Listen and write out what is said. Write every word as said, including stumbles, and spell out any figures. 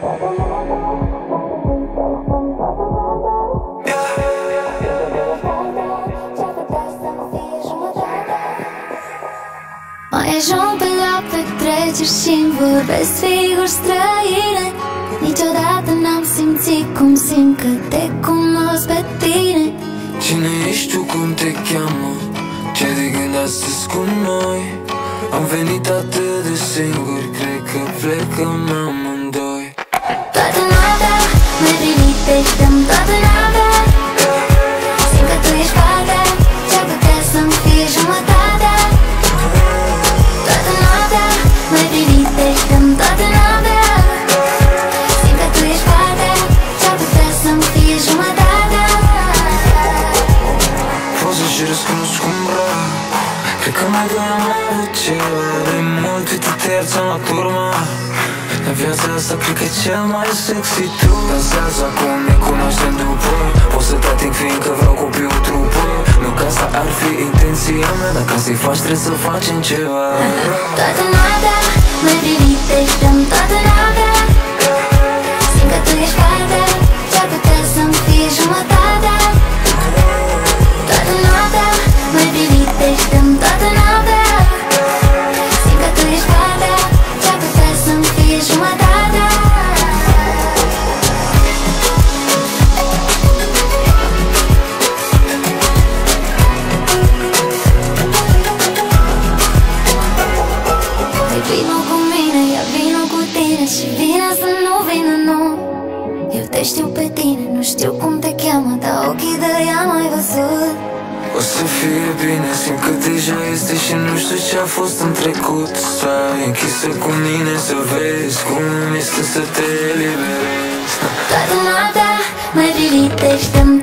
Mai ajung pe la petreceri și-mi vorbesc figuri străine. Niciodată n-am simțit cum simt că te cunosc pe tine. Cine ești tu, cum te cheamă? Ce de gând astăzi cu noi? Am venit atât de singuri, cred că plecăm amândoi. Toată noaptea m-ai privit, te știam toată noaptea. Simt că tu ești partea ce-ar putea să-mi fie jumătatea. Toată noaptea m-ai privit, te știam toată noaptea. Simt că tu ești partea ce-ar putea să-mi fie jumătatea. Poze și răspuns cum vreau. Cred că mai doi am avut ceva de mult, uite te ierțam la turma. În viața asta cred că e cel mai sexy tu. Dansează acum, ne cunoaștem după. Pot să te ating fiindcă vreau copiul trupă. Nu că asta ar fi intenția mea, dar ca să-i faci trebuie să facem ceva. Toată noaptea m-ai privit, te știam toată noaptea. Simt că tu ești partea ce-ar putea să-mi fie jumătatea. Toată noaptea m-ai privit, te știam toată noaptea. Simt că tu ești partea ce-ar putea să-mi fie jumătatea. Hai vino cu mine, ia vino cu tine și vine să nu vină, nu. Eu te știu pe tine, nu știu cum te cheamă, dar ochii de ea m-ai văzut. O să fie bine, simt că deja este și nu știu ce-a fost în trecut. Stai închisă cu mine să vezi cum este să te eliberezi. Toată noaptea m-ai privit, te știam